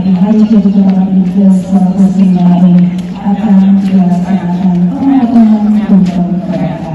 di hari jadi kemarin ke-105 ini akan dilaksanakan pemotongan tumpeng kereta.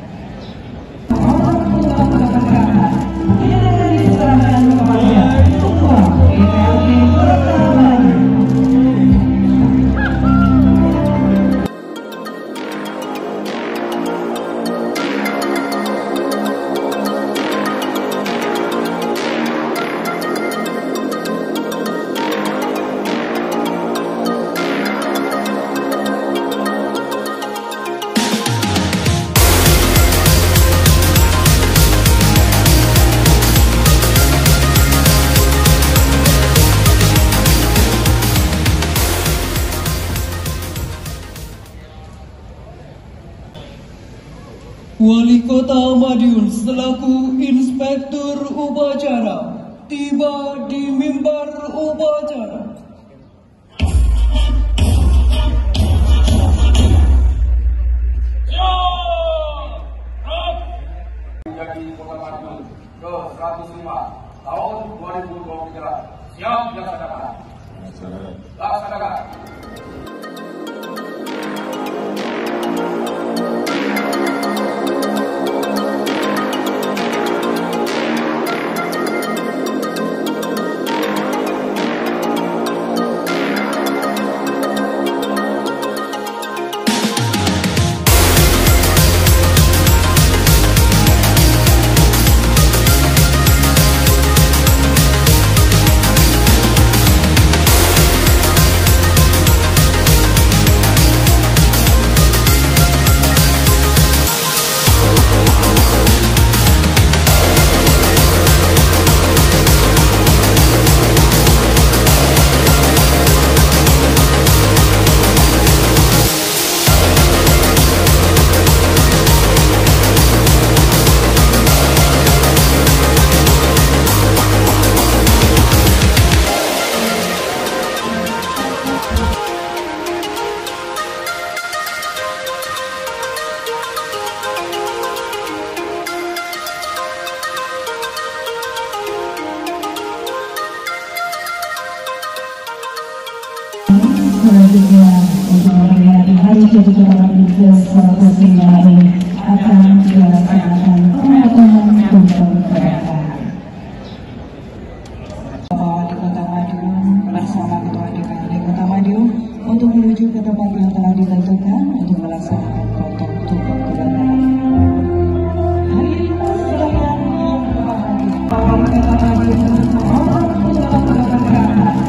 Wali Kota Madiun selaku Inspektur Upacara tiba di mimbar upacara. Menjadi Kota Madiun ke-105 tahun 2023 siap dilaksanakan. Laksanakan. Selanjutnya untuk memperingati hari jadi kemarin ke-105 ini akan dilaksanakan pemotongan tumpeng kereta. Wali Kota Madiun bersama Ketua DPRD Kota Madiun untuk menuju ke tempat yang telah ditentukan untuk melaksanakan potong tumpeng kereta. Hari ini persilakan Wali Kota Madiun memotong tumpeng kereta.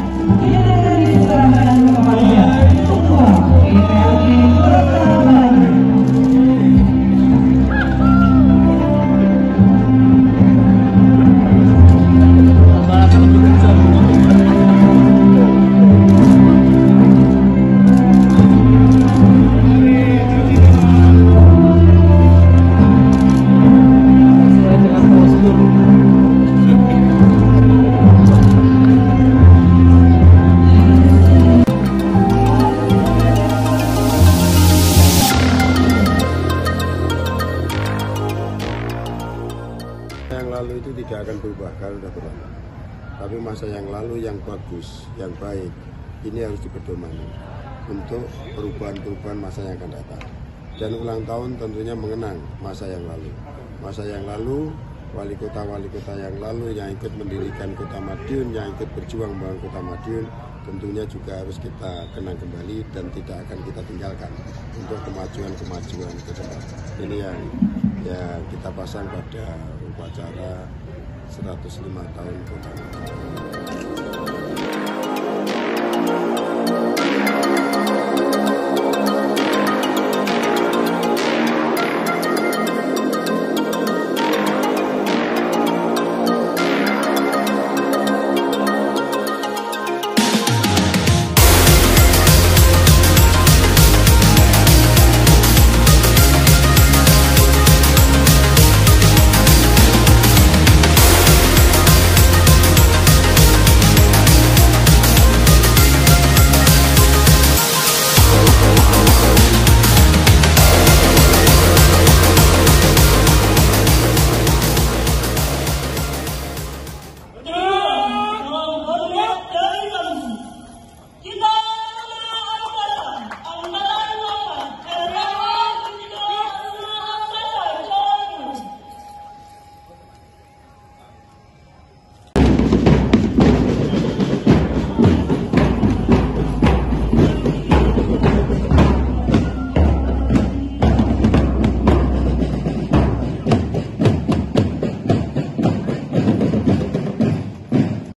Yang lalu itu tidak akan berubah kalau sudah berlalu. Tapi masa yang lalu yang bagus, yang baik, ini harus dipedomani untuk perubahan-perubahan masa yang akan datang. Dan ulang tahun tentunya mengenang masa yang lalu. Masa yang lalu, wali kota yang lalu yang ikut mendirikan Kota Madiun, yang ikut berjuang membangun Kota Madiun, tentunya juga harus kita kenang kembali dan tidak akan kita tinggalkan untuk kemajuan-kemajuan ke depan. Ini yang kita pasang pada upacara 105 tahun Kota Madiun.